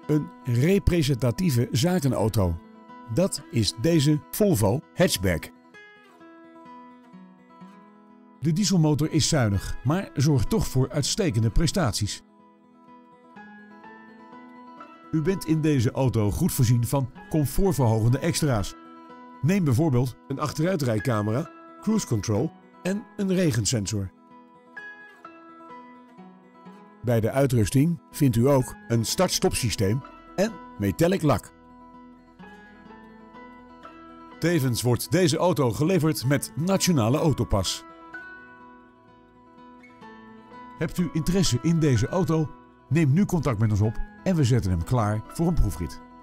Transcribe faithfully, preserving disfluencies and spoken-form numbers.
Een representatieve zakenauto. Dat is deze Volvo hatchback. De dieselmotor is zuinig, maar zorgt toch voor uitstekende prestaties. U bent in deze auto goed voorzien van comfortverhogende extra's. Neem bijvoorbeeld een achteruitrijcamera, cruise control en een regensensor. Bij de uitrusting vindt u ook een start-stop systeem en metallic lak. Tevens wordt deze auto geleverd met Nationale Autopas. Hebt u interesse in deze auto? Neem nu contact met ons op en we zetten hem klaar voor een proefrit.